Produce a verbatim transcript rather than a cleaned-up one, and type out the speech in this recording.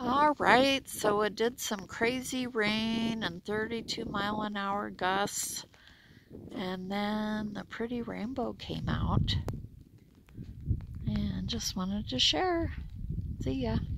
All right, so it did some crazy rain and thirty-two mile an hour gusts, and then the pretty rainbow came out, and just wanted to share. See ya.